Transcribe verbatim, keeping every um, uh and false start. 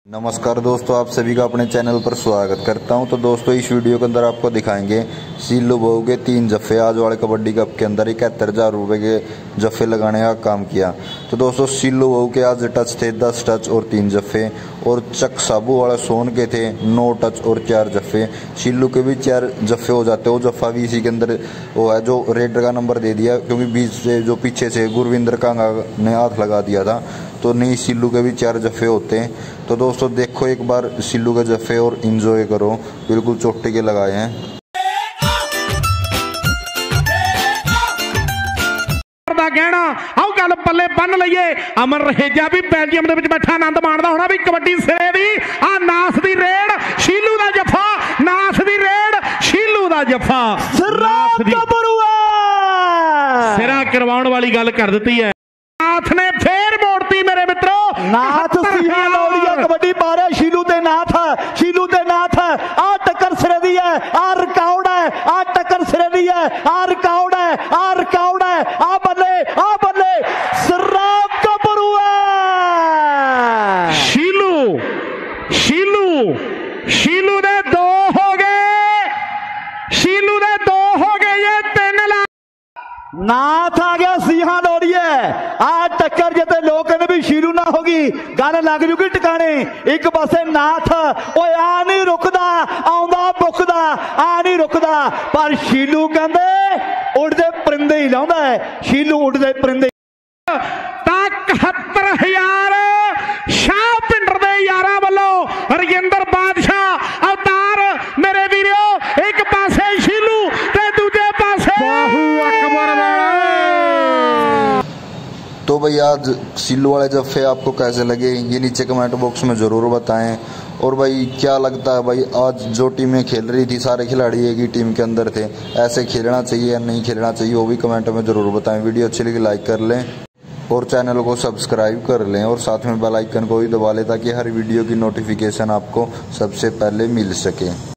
नमस्कार दोस्तों, आप सभी का अपने चैनल पर स्वागत करता हूं। तो दोस्तों इस वीडियो के अंदर आपको दिखाएंगे सीलू बहू के तीन जफ्फे आज वाले कबड्डी कप के अंदर इकहत्तर हजार रुपये के जफ्फे लगाने का काम किया। तो दोस्तों सीलू बहू के आज टच थे दस टच और तीन जफ्फे, और चक साबू वाले सोन के थे नौ टच और चार जफ्फे। सीलू के भी चार जफ्फे हो जाते, वो जफ्फा भी इसी के अंदर वो है जो रेड का नंबर दे दिया, क्योंकि बीच से जो पीछे से गुरविंदर कांगा ने हाथ लगा दिया था, तो नहीं सिल्लू के भी चार जफ्फे होते हैं। तो दोस्तों देखो एक बार सिल्लू के जफ्फे और एंजॉय करो, बिल्कुल चोटी के लगाए हैं। कहना आओ गल पल्ले बन लईए, अमन रहेजा भी बेल्जियम दे विच बैठा आनंद माणदा होना भी कबड्डी सिरे दी आ नास दी रेड शीलू दा जफा, नास दी रेड शीलू दा जफा, सिरा करवाउण वाली गल कर दित्ती है। नाथ ने फिर मोड़ती मेरे मित्रों, नाथ सिया लौड़िया कबड्डी पा रहा शीलू ते नाथ, शीलू ते नाथ आ टक्कर सिरे दी है, आ रिकॉर्ड है, आ टक्कर सिरे दी है, आ रिकॉर्ड है, आ रिकॉर्ड है, आ बल्ले आ बल्ले सराब का बरुआ शीलू शीलू शीलू ने दो हो गए, शीलू ने दो हो गए, ये तीन लाख नाथ आ गया सिया लौड़िया आ टक्कर जिते लोग कहते भी शीलू ना होगी गल लग जूगी टिकाने। एक पासे नाथ ओए आ नहीं रुकदा आउंदा बुकदा आ नहीं रुकदा, पर शीलू कहंदे उड़दे परिंदे ही लाउंदा है, शीलू उड़दे परिंदे इकहत्तर हजार शाह पिंडर दे यारां वल्लों रजिंदर बादशाह अवतार मेरे वीरो, एक पासे शीलू ते दूजे पासे बाहू अकबर वाला। तो भाई आज सिल्लू वाले जफ्फे आपको कैसे लगे ये नीचे कमेंट बॉक्स में ज़रूर बताएं। और भाई क्या लगता है भाई आज जो टीमें खेल रही थी सारे खिलाड़ी एक ही टीम के अंदर थे, ऐसे खेलना चाहिए या नहीं खेलना चाहिए वो भी कमेंट में ज़रूर बताएं। वीडियो अच्छी लगी लाइक कर लें और चैनल को सब्सक्राइब कर लें और साथ में बेल आइकन को भी दबा लें ताकि हर वीडियो की नोटिफिकेशन आपको सबसे पहले मिल सके।